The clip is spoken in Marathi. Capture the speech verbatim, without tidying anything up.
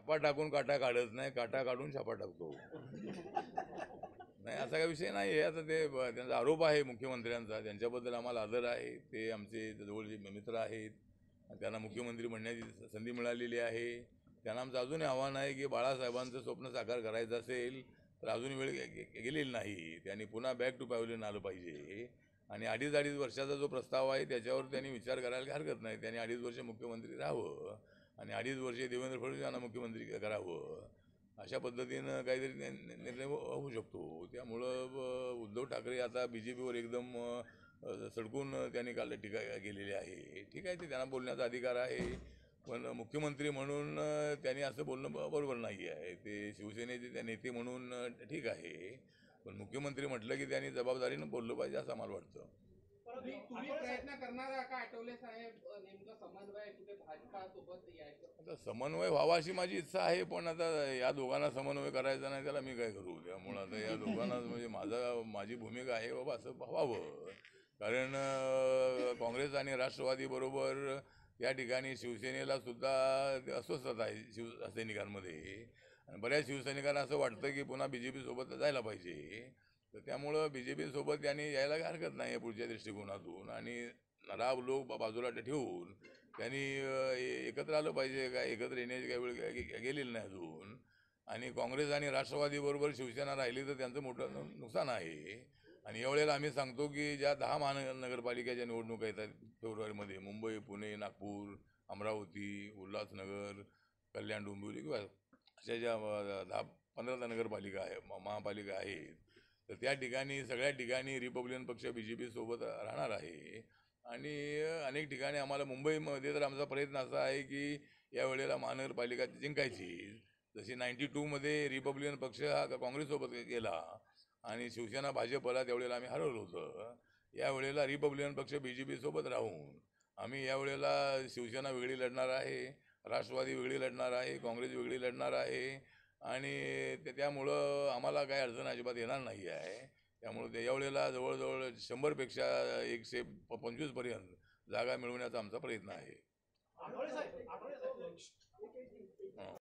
छापा टाकून काटा काढत नाही, काटा काढून छापा टाकतो. नाही, असा काही विषय नाही आहे. आता ते त्यांचा आरोप आहे मुख्यमंत्र्यांचा, त्यांच्याबद्दल आम्हाला आदर आहे. ते आमचे जवळचे मित्र आहेत, त्यांना मुख्यमंत्री म्हणण्याची संधी मिळालेली आहे. त्यांना आमचं अजूनही आव्हान आहे की बाळासाहेबांचं स्वप्न साकार करायचं असेल तर अजून वेळ गेलेली नाही. त्यांनी पुन्हा बॅक टू पॅव्हलियन आलं पाहिजे आणि अडीच अडीच वर्षाचा जो प्रस्ताव आहे त्याच्यावर त्यांनी विचार करायला हरकत नाही. त्यांनी अडीच वर्ष मुख्यमंत्री राहावं आणि अडीच वर्षे देवेंद्र फडणवीस यांना मुख्यमंत्री करावं, अशा पद्धतीनं काहीतरी निर्णय होऊ शकतो. त्यामुळं उद्धव ठाकरे आता बी जे पीवर एकदम सडकून त्यांनी काल टीका केलेली आहे. ठीक आहे, ते त्यांना बोलण्याचा अधिकार आहे, पण मुख्यमंत्री म्हणून त्यांनी असं बोलणं बरोबर नाही आहे. ते शिवसेनेचे त्या नेते म्हणून ठीक आहे, पण मुख्यमंत्री म्हटलं की त्यांनी जबाबदारीनं बोललं पाहिजे असं मला वाटतं. तुम्ही प्रयत्न करणार का आठवले साहेब नेमकं समन्वय कुठे भाजपा सोबत यायचं? आता समन्वय व्हावा अशी माझी इच्छा आहे, पण आता या दोघांना समन्वय करायचा नाही त्याला मी काय करू. त्यामुळं आता या दोघांना म्हणजे माझा माझी भूमिका आहे बाबा असं व्हावं, कारण काँग्रेस आणि राष्ट्रवादी बरोबर या ठिकाणी शिवसेनेला सुद्धा अस्वस्थता आहे शिवसैनिकांमध्ये, आणि बऱ्याच शिवसैनिकांना असं वाटतं की पुन्हा बी जे पी सोबत जायला पाहिजे. तर त्यामुळं बी जे पी सोबत त्यांनी यायला हरकत नाही आहे पुढच्या दृष्टिकोनातून, आणि राब लोक बाजूला ठेवून त्यांनी एकत्र आलं पाहिजे. काय एकत्र येण्याची काही वेळ गेलेली नाही अजून, आणि काँग्रेस आणि राष्ट्रवादीबरोबर शिवसेना राहिली तर त्यांचं मोठं नुकसान आहे. आणि यावेळेला आम्ही सांगतो की ज्या दहा महानगरपालिकेच्या निवडणुका येतात फेब्रुवारीमध्ये, मुंबई, पुणे, नागपूर, अमरावती, उल्हासनगर, कल्याण, डोंबिवली किंवा अशा ज्या दहा पंधरा नगरपालिका आहे महापालिका आहेत, तर त्या ठिकाणी सगळ्या ठिकाणी रिपब्लिकन पक्ष बी जे पी सोबत राहणार आहे. आणि अनेक ठिकाणी आम्हाला मुंबईमध्ये तर आमचा प्रयत्न असा आहे की यावेळेला महानगरपालिका जिंकायची. जशी नाईन्टी टूमध्ये रिपब्लिकन पक्ष हा काँग्रेससोबत गेला आणि शिवसेना भाजपला त्यावेळेला आम्ही हरवलं होतं. यावेळेला रिपब्लिकन पक्ष बी जे पी सोबत राहून आम्ही यावेळेला शिवसेना वेगळी लढणार आहे, राष्ट्रवादी वेगळी लढणार आहे, काँग्रेस वेगळी लढणार आहे, आणि ते त्यामुळं आम्हाला काही अडचण अजिबात येणार नाही आहे. त्यामुळे ते यावेळेला जवळजवळ शंभरपेक्षा एकशे पंचवीसपर्यंत जागा मिळवण्याचा आमचा प्रयत्न आहे.